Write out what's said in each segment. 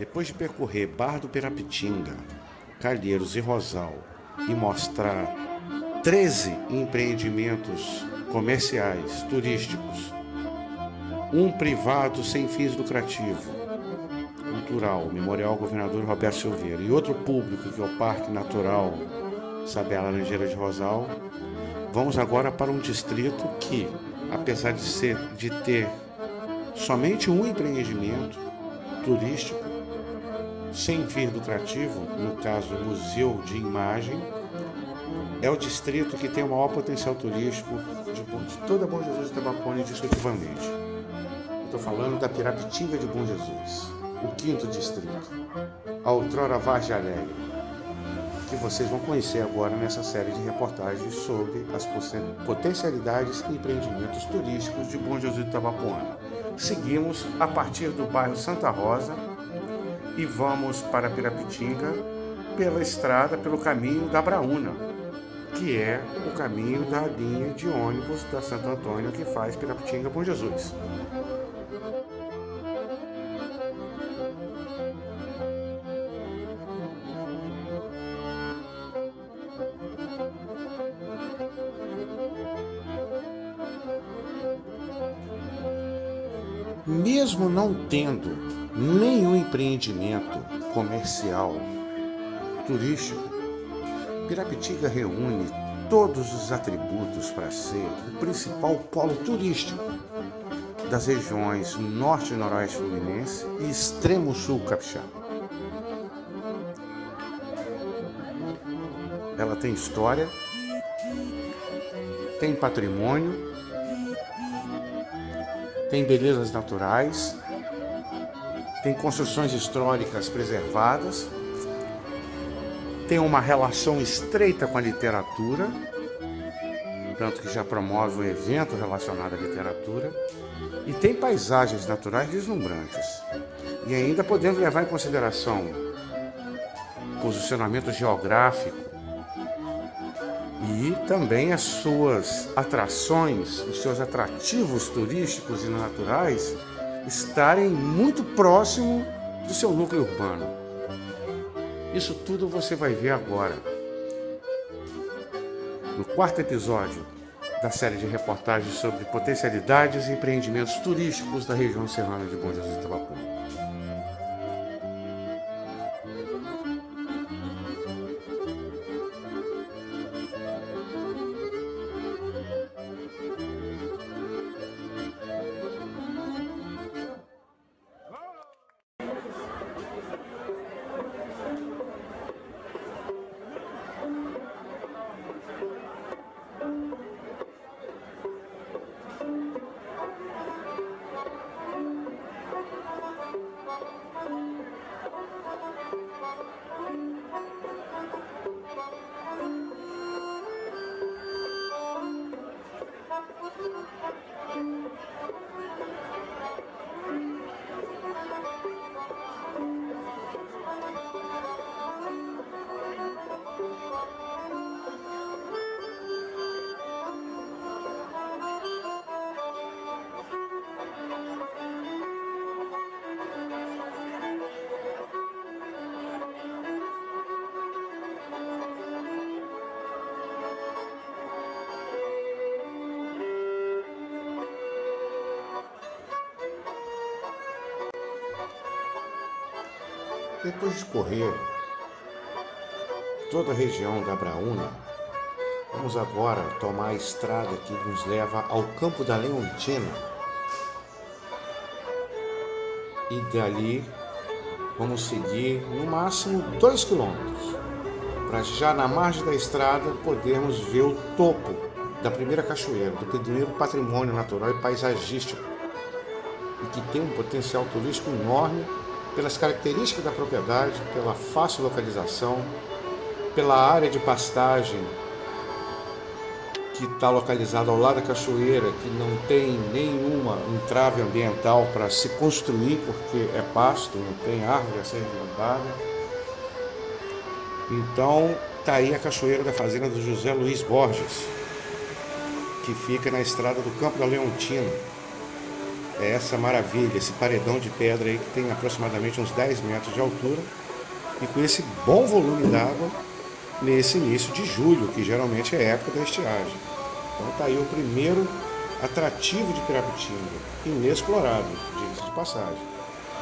Depois de percorrer Barra do Pirapitinga, Calheiros e Rosal e mostrar 13 empreendimentos comerciais, turísticos, um privado sem fins lucrativos, cultural, Memorial Governador Roberto Silveira, e outro público, que é o Parque Natural Sabé Laranjeira de Rosal, vamos agora para um distrito que, apesar de ter somente um empreendimento turístico sem fins lucrativo, no caso Museu de Imagem, é o distrito que tem o maior potencial turístico de toda Bom Jesus de Itabapoana indiscutivelmente. Estou falando da Pirapitinga de Bom Jesus, o 5º distrito, a outrora Vargem Alegre, que vocês vão conhecer agora nessa série de reportagens sobre as potencialidades e empreendimentos turísticos de Bom Jesus de Itabapoana. Seguimos a partir do bairro Santa Rosa e vamos para Pirapitinga pela estrada, pelo caminho da Abraúna, que é o caminho da linha de ônibus da Santo Antônio que faz Pirapitinga Bom Jesus. Mesmo não tendo nenhum empreendimento comercial turístico, Pirapitinga reúne todos os atributos para ser o principal polo turístico das regiões norte e noroeste fluminense e extremo sul capixaba. Ela tem história, tem patrimônio, tem belezas naturais, tem construções históricas preservadas, tem uma relação estreita com a literatura, tanto que já promove um evento relacionado à literatura, e tem paisagens naturais deslumbrantes. E ainda podemos levar em consideração posicionamento geográfico e também as suas atrações, os seus atrativos turísticos e naturais estarem muito próximo do seu núcleo urbano. Isso tudo você vai ver agora, no 4º episódio da série de reportagens sobre potencialidades e empreendimentos turísticos da região serrana de Bom Jesus de Itabapoana. Depois de correr toda a região da Abraúna, vamos agora tomar a estrada que nos leva ao Campo da Leontina. E dali vamos seguir no máximo 2 quilômetros, para já na margem da estrada podermos ver o topo da primeira cachoeira, do primeiro patrimônio natural e paisagístico, e que tem um potencial turístico enorme pelas características da propriedade, pela fácil localização, pela área de pastagem que está localizada ao lado da cachoeira, que não tem nenhuma entrave ambiental para se construir, porque é pasto, não tem árvore a ser derrubada. Então, está aí a cachoeira da fazenda do José Luiz Borges, que fica na estrada do Campo da Leontina. é essa maravilha, esse paredão de pedra aí que tem aproximadamente uns 10 metros de altura e com esse bom volume d'água nesse início de julho, que geralmente é a época da estiagem. Então está aí o primeiro atrativo de Pirapitinga, inexplorado, diga-se de passagem.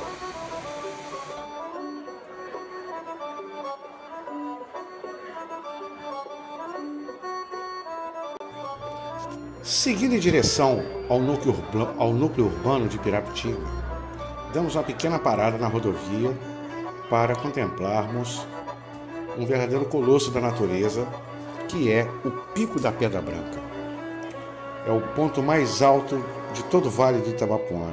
Seguindo em direção ao núcleo urbano de Pirapitinga, damos uma pequena parada na rodovia para contemplarmos um verdadeiro colosso da natureza, que é o Pico da Pedra Branca. É o ponto mais alto de todo o Vale do Itabapoana,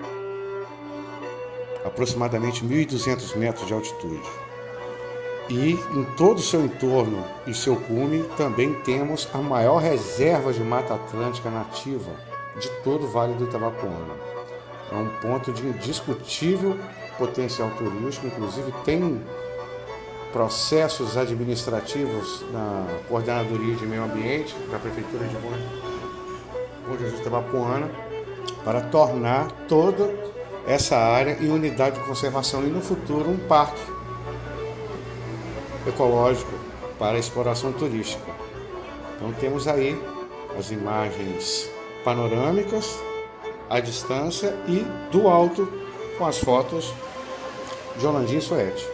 aproximadamente 1.200 metros de altitude. E em todo o seu entorno e seu cume também temos a maior reserva de Mata Atlântica nativa de todo o Vale do Itabapoana. É um ponto de indiscutível potencial turístico, inclusive tem processos administrativos na Coordenadoria de Meio Ambiente da Prefeitura de Bom Jesus Itabapoana para tornar toda essa área em unidade de conservação e no futuro um parque ecológico para exploração turística. Então temos aí as imagens panorâmicas, à distância e do alto com as fotos de Orlandinho Soete.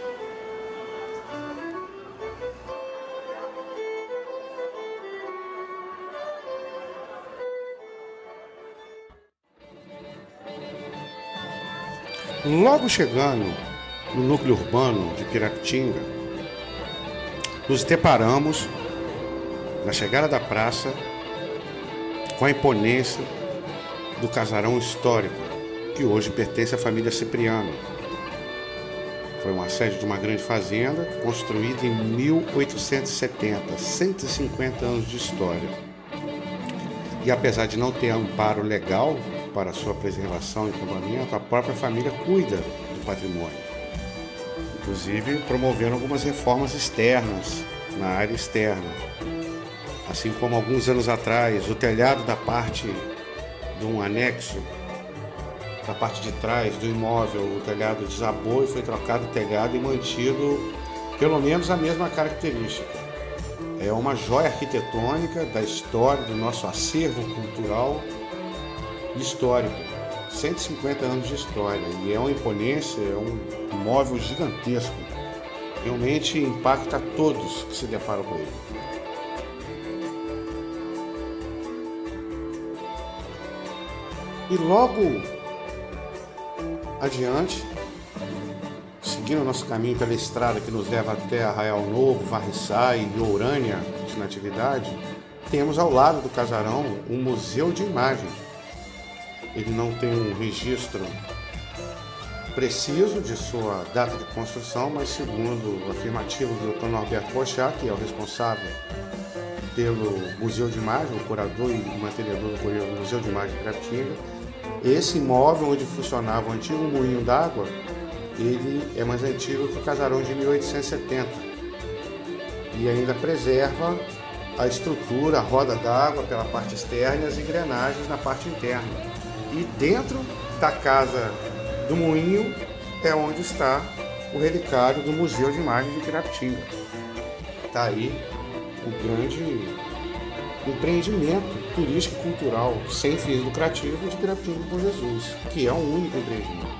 Logo chegando no núcleo urbano de Pirapitinga, nos deparamos, na chegada da praça, com a imponência do casarão histórico, que hoje pertence à família Cipriano. Foi uma sede de uma grande fazenda, construída em 1870, 150 anos de história. E apesar de não ter amparo legal para sua preservação e tombamento, a própria família cuida do patrimônio. Inclusive promovendo algumas reformas externas, na área externa. Assim como alguns anos atrás, o telhado da parte de um anexo, da parte de trás do imóvel, o telhado desabou e foi trocado o telhado e mantido pelo menos a mesma característica. É uma joia arquitetônica da história, do nosso acervo cultural e histórico. 150 anos de história e é uma imponência, é um móvel gigantesco. Realmente impacta a todos que se deparam com ele. E logo adiante, seguindo o nosso caminho pela estrada que nos leva até Arraial Novo, Varriçai e Ourânia de Natividade, temos ao lado do casarão um museu de imagem. Ele não tem um registro preciso de sua data de construção, mas segundo o afirmativo do Dr. Norberto Pochat, que é o responsável pelo Museu de Imagem, o curador e mantenedor do Museu de Imagem de Pirapitinga, esse imóvel onde funcionava o antigo moinho d'água, ele é mais antigo que o casarão de 1870 e ainda preserva a estrutura, a roda d'água pela parte externa e as engrenagens na parte interna. E dentro da casa do moinho é onde está o relicário do Museu de Imagem de Pirapitinga. Está aí o grande empreendimento turístico e cultural sem fins lucrativos de Pirapitinga de Bom Jesus, que é um único empreendimento.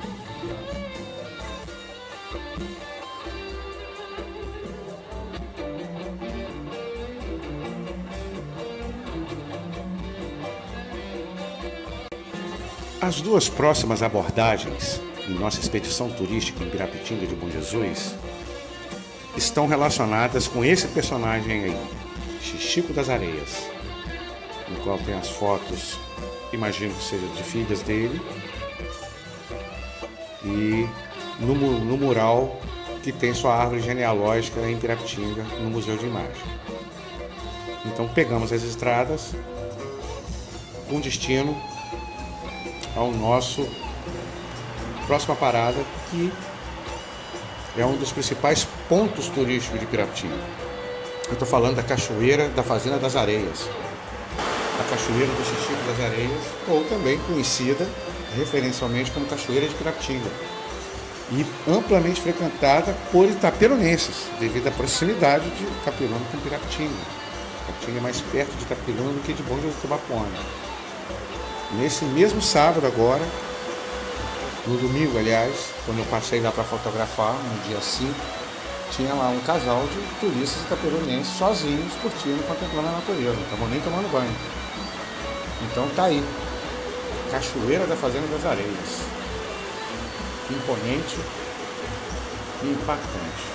As duas próximas abordagens em nossa expedição turística em Pirapitinga de Bom Jesus estão relacionadas com esse personagem aí, Xixico das Areias, no qual tem as fotos, imagino que seja de filhas dele, e no mural que tem sua árvore genealógica em Pirapitinga, no Museu de Imagem. Então pegamos as estradas com destino ao nosso próxima parada, que é um dos principais pontos turísticos de Pirapitinga. Eu estou falando da Cachoeira da Fazenda das Areias, a Cachoeira do Xixico das Areias, ou também conhecida referencialmente como Cachoeira de Pirapitinga, e amplamente frequentada por itaperunenses, devido à proximidade de Itapiruna com Pirapitinga. Pirapitinga é mais perto de Itapiruna do que de Bom Jesus do Tabapuana. Nesse mesmo sábado agora, no domingo, aliás, quando eu passei lá para fotografar, no dia 5, tinha lá um casal de turistas itaperunenses sozinhos, curtindo, contemplando a natureza, não estavam nem tomando banho. Então tá aí, Cachoeira da Fazenda das Areias. Imponente e impactante.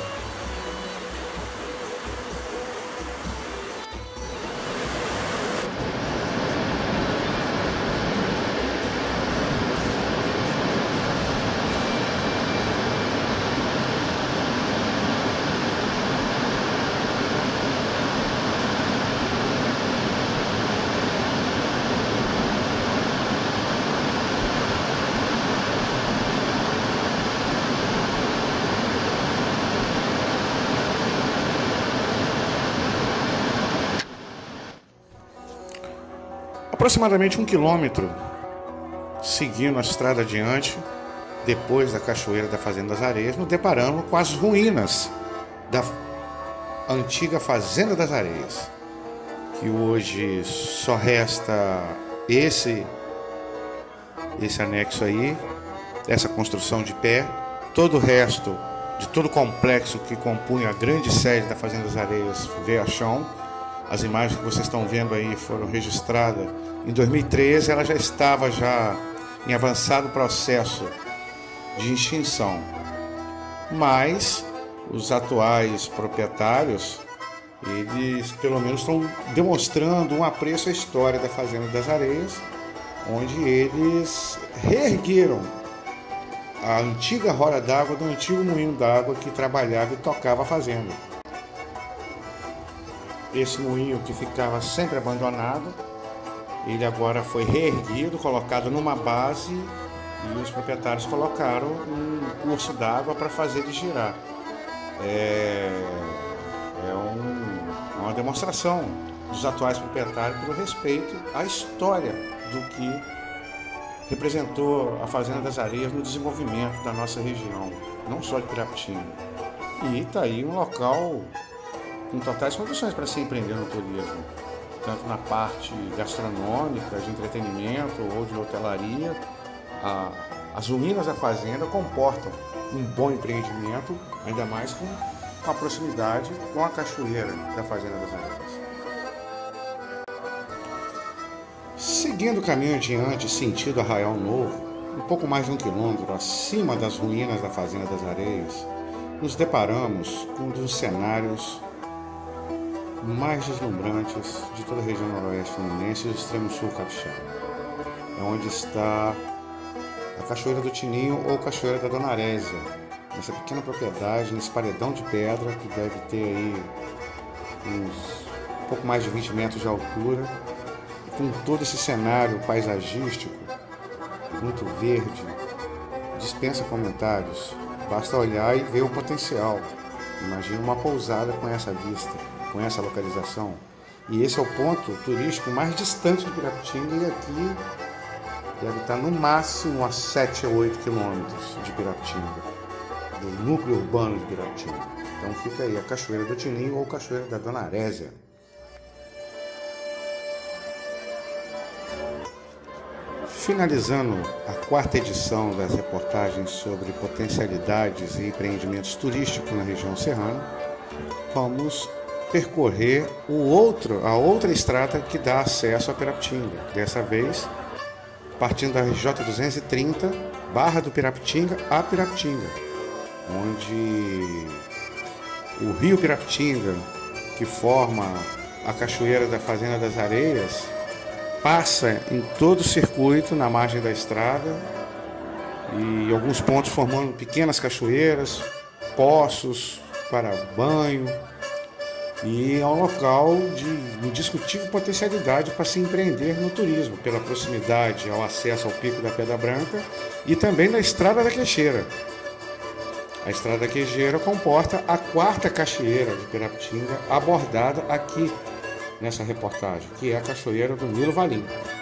Aproximadamente 1 quilômetro, seguindo a estrada adiante, depois da Cachoeira da Fazenda das Areias, nos deparamos com as ruínas da antiga Fazenda das Areias, que hoje só resta esse anexo aí, essa construção de pé. Todo o resto de todo o complexo que compunha a grande sede da Fazenda das Areias veio a chão. As imagens que vocês estão vendo aí foram registradas em 2013, ela já estava em avançado processo de extinção. Mas os atuais proprietários, eles pelo menos estão demonstrando um apreço à história da Fazenda das Areias, onde eles reergueram a antiga roda d'água do antigo moinho d'água que trabalhava e tocava a fazenda. Esse moinho que ficava sempre abandonado, ele agora foi reerguido, colocado numa base, e os proprietários colocaram um curso d'água para fazer ele girar. Uma demonstração dos atuais proprietários pelo respeito à história do que representou a Fazenda das Areias no desenvolvimento da nossa região, não só de Pirapitinga. E está aí um local com totais condições para se empreender no turismo, tanto na parte gastronômica, de entretenimento ou de hotelaria. As ruínas da fazenda comportam um bom empreendimento, ainda mais com a proximidade com a cachoeira da Fazenda das Areias. Seguindo o caminho adiante, sentido Arraial Novo, um pouco mais de 1 quilômetro acima das ruínas da Fazenda das Areias, nos deparamos com um dos cenários mais deslumbrantes de toda a região noroeste fluminense e do extremo sul capixaba. É onde está a Cachoeira do Tininho ou Cachoeira da Dona Arésia, nessa pequena propriedade, nesse paredão de pedra que deve ter aí uns pouco mais de 20 metros de altura, com todo esse cenário paisagístico, muito verde, dispensa comentários. Basta olhar e ver o potencial. Imagina uma pousada com essa vista, com essa localização. E esse é o ponto turístico mais distante de Pirapitinga, e aqui deve estar no máximo a 7 a 8 quilômetros de Pirapitinga, do núcleo urbano de Pirapitinga. Então fica aí a Cachoeira do Tininho ou Cachoeira da Dona Arésia. Finalizando a 4ª edição das reportagens sobre potencialidades e empreendimentos turísticos na região serrana, vamos percorrer a outra estrada que dá acesso a Pirapitinga. Dessa vez, partindo da RJ 230, Barra do Pirapitinga a Pirapitinga, onde o rio Pirapitinga, que forma a cachoeira da Fazenda das Areias, passa em todo o circuito na margem da estrada e em alguns pontos formando pequenas cachoeiras, poços para banho, e é um local de indiscutível potencialidade para se empreender no turismo, pela proximidade ao acesso ao Pico da Pedra Branca e também da Estrada da Queixeira. A Estrada da Queixeira comporta a 4ª cachoeira de Pirapitinga abordada aqui nessa reportagem, que é a Cachoeira do Nilo Valim.